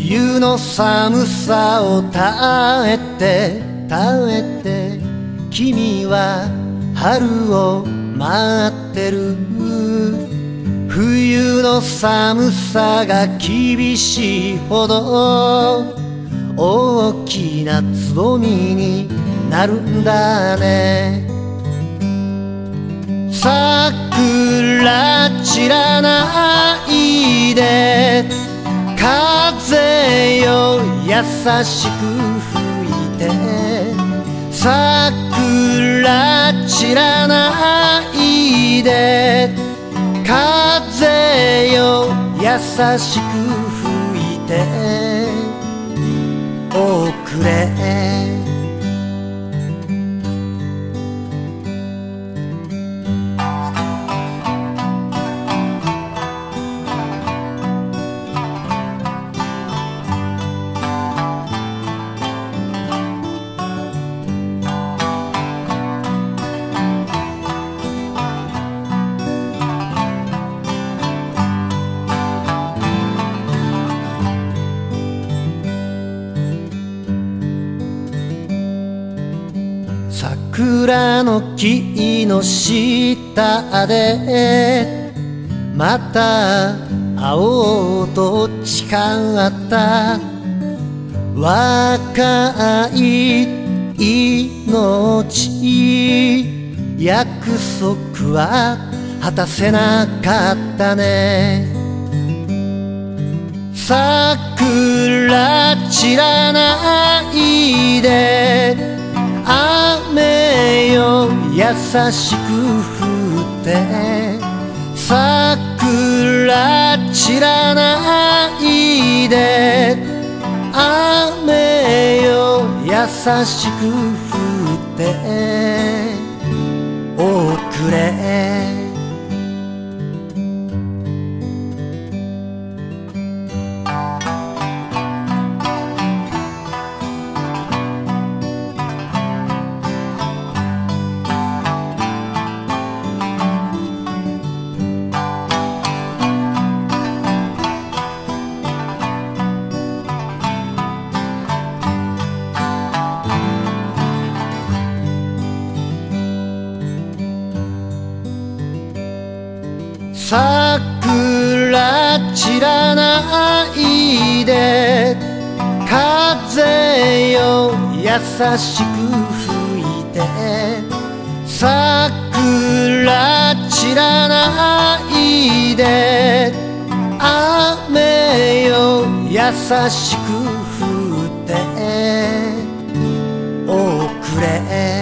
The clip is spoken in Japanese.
冬の寒さを耐えて君は春を待ってる。冬の寒さが厳しいほど大きなつぼみになるんだね。桜散らないで風よ優しく吹いて。桜散らないで風よ優しく吹いておくれ。桜の木の下でまた会おうと誓った若い命。約束は果たせなかったね。桜散らないで雨よ優しく降って桜散らないで雨よ優しく降っておくれ。桜散らないで風よ優しく吹いて。桜散らないで雨よ優しく降っておくれ。